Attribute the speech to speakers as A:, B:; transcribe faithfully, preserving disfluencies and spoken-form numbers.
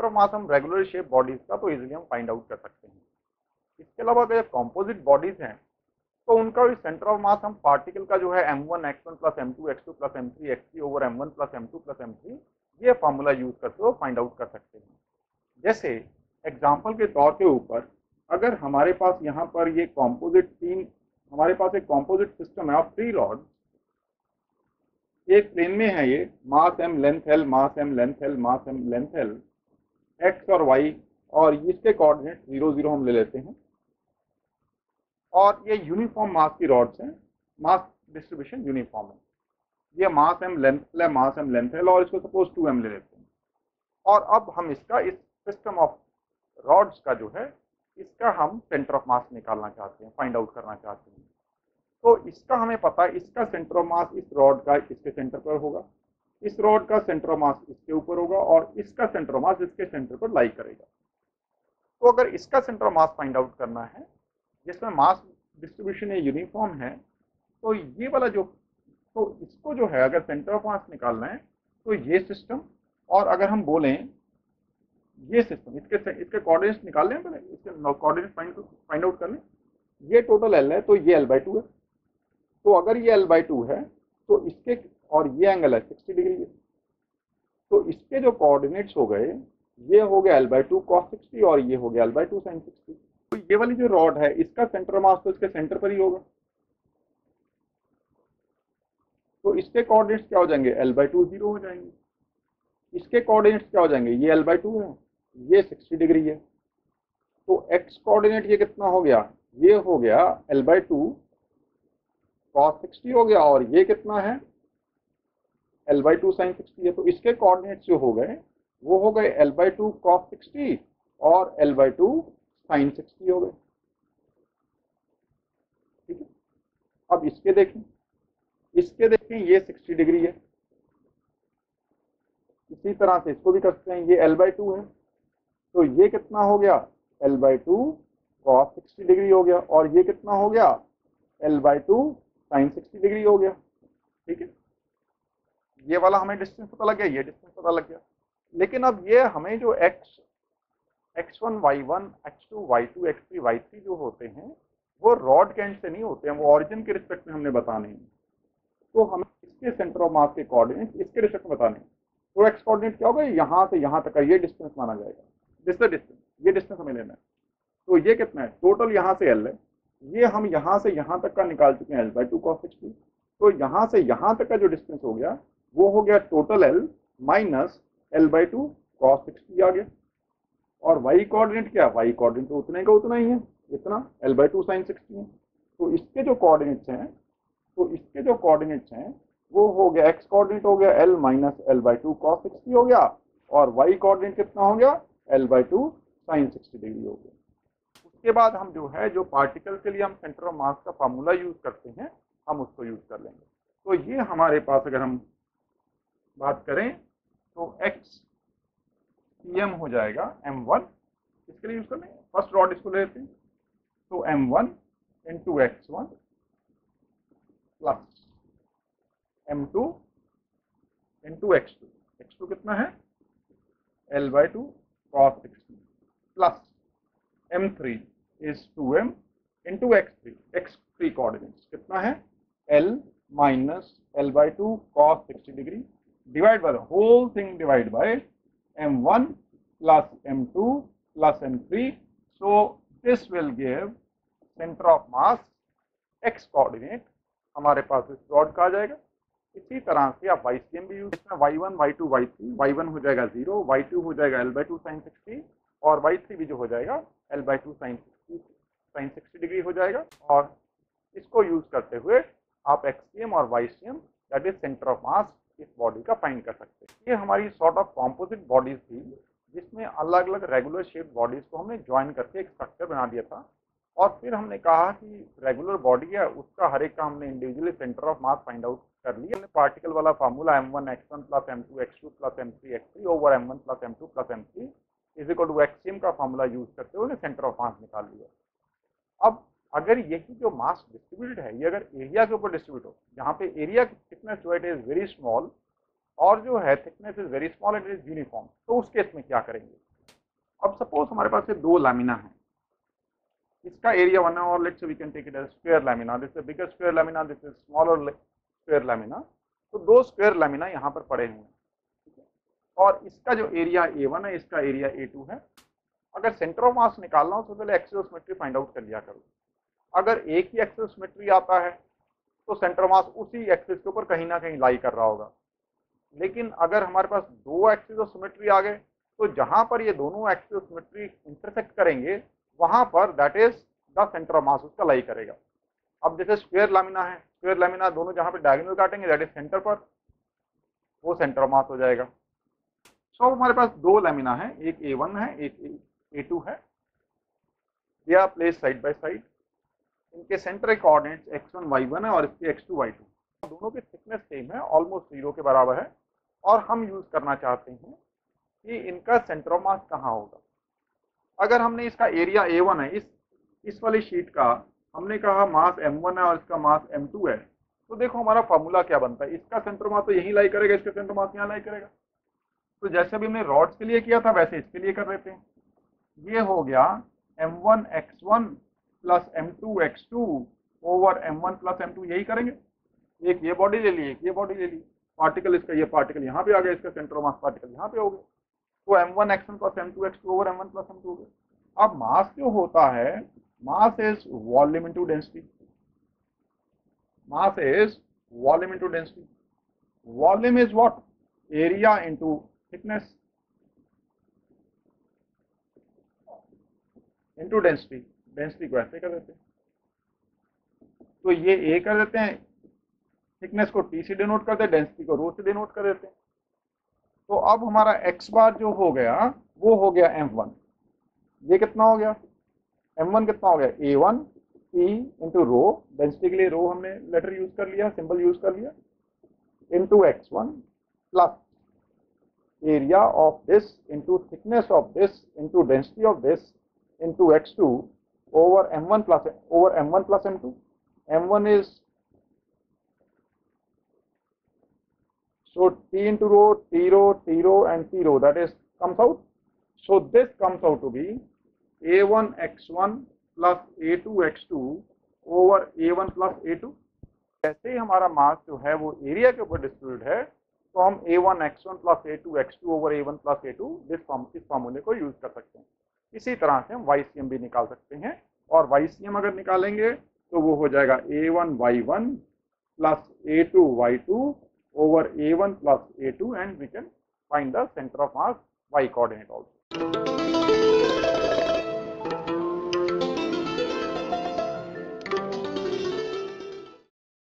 A: Centre of मास हम regular shape bodies का तो इजीली हम फाइंड आउट कर सकते हैं। इसके अलावा अगर कॉम्पोजिट बॉडीज हैं तो उनका भी सेंटर ऑफ मास हम पार्टिकल का जो है M one X one plus M two X two plus M three X three over M one plus M two plus M three ये फार्मूला यूज करते हुए फाइंड आउट कर सकते हैं। जैसे एग्जाम्पल के तौर के ऊपर अगर हमारे पास यहाँ पर ये कॉम्पोजिट तीन हमारे पास एक कॉम्पोजिट सिस्टम है ऑफ थ्री रॉड, एक प्लेन में है, ये mass M length L mass M length L mass M length L X और वाई, और इसके कोऑर्डिनेट जीरो जीरो हम ले लेते हैं, और ये यूनिफॉर्म मास की रॉड्स हैं, मास डिस्ट्रीब्यूशन यूनिफॉर्म है, ये मास एम लेंथ है मास एम लेंथ है, और इसको सपोज टू एम ले लेते हैं। और अब हम इसका इस सिस्टम ऑफ रॉड्स का जो है इसका हम सेंटर ऑफ मास निकालना चाहते हैं, फाइंड आउट करना चाहते हैं। तो इसका हमें पता है इसका सेंटर ऑफ मास इस रॉड का इसके सेंटर पर होगा, इस रॉड का सेंटर ऑफ मास इसके ऊपर होगा, और इसका सेंटर ऑफ मास इसके सेंटर पर लाई करेगा। तो अगर इसका centre of mass find out करना है जिसमें मास डिस्ट्रीब्यूशन ये यूनिफॉर्म है, तो ये वाला जो तो इसको जो है अगर सेंटर ऑफ मास निकालना है तो ये सिस्टम, और अगर हम बोलें ये सिस्टम, इसके इसके कोऑर्डिनेट्स निकाल लें, पहले इसके कोऑर्डिनेट फाइंड फाइंड आउट कर लें। ये टोटल एल है तो ये एल बाई टू है, तो अगर ये एल बाई टू है तो इसके, और ये एंगल है सिक्सटी डिग्री है, तो इसके जो कोऑर्डिनेट्स हो गए ये हो गया L by two cos sixty और ये हो गया L by two sine sixty. तो ये वाली जो रॉड है इसका सेंटर मास तो इसके सेंटर पर ही होगा, तो इसके कोऑर्डिनेट्स क्या हो जाएंगे, एल बाई टू जीरो हो जाएंगे। इसके कोऑर्डिनेट्स क्या हो जाएंगे, ये एल बाई टू है, ये सिक्सटी डिग्री है, तो एक्स कोऑर्डिनेट ये कितना हो गया, ये हो गया L by two cos sixty हो गया, और ये कितना है L by two sine sixty है। तो इसके कोऑर्डिनेट्स जो हो गए वो हो गए L by two cos sixty और L by two sine sixty हो गए। ठीक है, अब इसके देखें, इसके देखें ये सिक्सटी डिग्री है, इसी तरह से इसको भी कर सकते हैं, ये एल बाई टू है, तो ये कितना हो गया L by two cos sixty degree हो गया, और ये कितना हो गया L by two sine sixty degree हो गया। ठीक है, ये वाला हमें डिस्टेंस पता लग गया, ये डिस्टेंस पता लग गया। लेकिन अब ये हमें जो X X one Y one X two Y two X three Y three जो होते हैं वो रॉड के एंड से नहीं होते हैं, वो ऑरिजिन के रिस्पेक्ट में हमने बताने हैं। तो हमें इसके सेंटर ऑफ मास के कोऑर्डिनेट इसके रिस्पेक्ट में बताने हैं। तो एक्स कोऑर्डिनेट क्या होगा, यहाँ से यहाँ तक का ये डिस्टेंस माना जाएगा, दिस द डिस्टेंस, ये डिस्टेंस हमें लेना है। तो ये कितना है, टोटल यहाँ से एल है, ये हम यहाँ से यहाँ तक का निकाल चुके हैं L by two cos sixty, तो यहाँ से यहाँ तक का जो डिस्टेंस हो गया वो हो गया total L minus L by two cos sixty आ गया। और वाई कोऑर्डिनेट क्या, वाई कोऑर्डिनेट तो उतने का उतना ही है, इतना L by two sine sixty है। तो इसके जो कोऑर्डिनेट्स हैं तो इसके जो कोऑर्डिनेट्स हैं वो हो गया, एक्स कोऑर्डिनेट हो गया L minus L by two cos sixty हो गया, और वाई कोऑर्डिनेट कितना हो गया L by two sine sixty degree हो गया। उसके बाद हम जो है जो पार्टिकल के लिए हम सेंटर ऑफ मास का फार्मूला यूज करते हैं हम उसको यूज कर लेंगे। तो ये हमारे पास अगर हम बात करें तो एक्स सी एम हो जाएगा एम वन, इसके लिए यूज कर लेंगे, फर्स्ट रॉड इसको लेते हैं, तो M one into X one plus M two into X two, X two कितना है L by two cos sixty plus M three is to M into X three, X three coordinates कितना है L minus L by two cos sixty degree divide by the whole thing divide by M one plus M two plus M three, so this will give center of mass x coordinate हमारे पास इस rod का आ जाएगा। इसी तरह से आप Y C M भी use, इसमें Y one Y two Y three, Y one हो जाएगा जीरो, वाई टू हो जाएगा L by two sine sixty, और वाई थ्री भी जो हो जाएगा L by two sine sixty sine sixty degree हो जाएगा। और इसको यूज करते हुए आप एक्स सी एम और Y C M that is centre of mass इस बॉडी का फाइंड कर सकते हैं। ये हमारी सॉर्ट ऑफ कॉम्पोजिट बॉडीज थी जिसमें अलग अलग रेगुलर शेप बॉडीज को हमने ज्वाइन करके एक स्ट्रक्चर बना दिया था, और फिर हमने कहा कि रेगुलर बॉडी है उसका हर एक का हमने individually centre of mass find out कर लिया। हमने पार्टिकल वाला formula M one X one plus M two X two plus M three X three over M one plus M two plus M three is equal to X C M का formula use करते हुए centre of मास निकाल लिया। अब अगर यही जो मास distributed है ये अगर एरिया के ऊपर डिस्ट्रीब्यूट हो, जहाँ पे एरिया की थिकनेस जो है इज वेरी स्मॉल और जो है thickness is very small and is uniform, तो उस केस में क्या करेंगे, अब सपोज हमारे पास ये दो लैमिना है, इसका एरिया वन है और let's we can take it as square lamina, this is bigger square lamina, this is smaller square lamina. तो दो स्क्वायर लैमिना यहाँ पर पड़े हुए हैं, ठीक है, और इसका जो एरिया ए वन है, इसका एरिया ए टू है। अगर सेंटर ऑफ मास निकालना हो तो पहले axis of symmetry find out कर लिया करो। अगर एक ही एक्सिस ऑफ सिमेट्री आता है तो सेंटर ऑफ मास उसी एक्सिस के ऊपर कहीं ना कहीं लाई कर रहा होगा। लेकिन अगर हमारे पास दो एक्सिस ऑफ सिमेट्री आ गए तो जहां पर ये दोनों एक्सिस ऑफ सिमेट्री इंटरसेक्ट करेंगे वहां पर that is the centre of mass उसका लाई करेगा। अब जैसे स्क्वायर लैमिना है, स्क्वायर लैमिना दोनों जहां पे डायगोनल काटेंगे दैट इज सेंटर पर, वो सेंटर ऑफ मास हो जाएगा। सो so, हमारे पास दो लैमिना है, एक ए वन है एक ए टू है, they are place side by side, इनके centre coordinates X one Y one है और इसके एक्स टू वाई टू, दोनों की थिकनेस सेम है, ऑलमोस्ट जीरो के बराबर है। और हम यूज करना चाहते हैं कि इनका सेंटर ऑफ मास कहाँ होगा। अगर हमने इसका एरिया ए वन है, इस इस वाली शीट का हमने कहा मास एम वन है और इसका मास एम टू है, तो देखो हमारा फॉर्मूला क्या बनता है, इसका सेंटर मास तो यहीं लाई करेगा, इसका सेंटर मास यहाँ लाई करेगा। तो जैसे अभी हमने रॉड्स के लिए किया था वैसे इसके लिए कर लेते हैं। ये हो गया M one X one plus M two X two over M one plus M two, यही करेंगे। एक ये बॉडी ले ली, एक ये बॉडी ले ली, पार्टिकल इसका ये पार्टिकल यहाँ पे आ गया, इसका सेंटर ऑफ मास पार्टिकल यहाँ पे हो गया, तो M one X one plus M two X two over M one plus M two हो गया। अब मास जो होता है, mass is volume into density, mass is volume into density, volume is what, area into thickness into density, density को ऐसे कर देते हैं, तो ये ए कर देते हैं, थिकनेस को टी से डिनोट करते हैं, डेंसिटी को रो से डिनोट कर देते हैं। तो अब हमारा एक्स बार जो हो गया वो हो गया एम वन, ये कितना हो गया एम वन कितना हो गया A one T into rho, density के लिए रो हमने लेटर यूज कर लिया, सिंबल यूज कर लिया, into X one plus area of this into thickness of this into density of this into X two over m one plus over m one plus m two. m one is so t into rho, t rho, t rho and t rho, that is comes out. So this comes out to be a one x one plus a two x two over a one plus a two. जैसे ही हमारा मास जो है वो area के ऊपर distribute है तो हम a one x one plus a two x two over a one plus a two इस फॉर्मूले को यूज कर सकते हैं। इसी तरह से हम वाई सी एम भी निकाल सकते हैं, और वाई सी एम अगर निकालेंगे तो वो हो जाएगा A one Y one plus A two Y two over A one plus A two, and we can find the centre of mass Y coordinate also.